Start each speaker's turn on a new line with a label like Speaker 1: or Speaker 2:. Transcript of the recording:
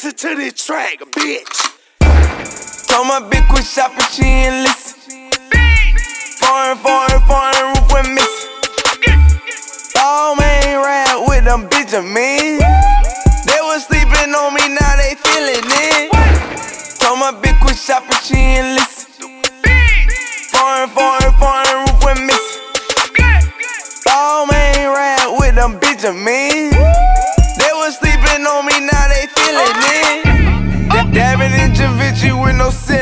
Speaker 1: Listen to this track, bitch.
Speaker 2: Told my bitch quit shopping, she ain't listen. Foreign roof with missing. All man ride with them Benjamins. They was sleeping on me, now they feeling it. Told my bitch quit shopping, she ain't listen. Foreign roof with missing. All man ride with them Benjamins. They was sleeping on me, now they feeling it. Dabbing in Javinci with no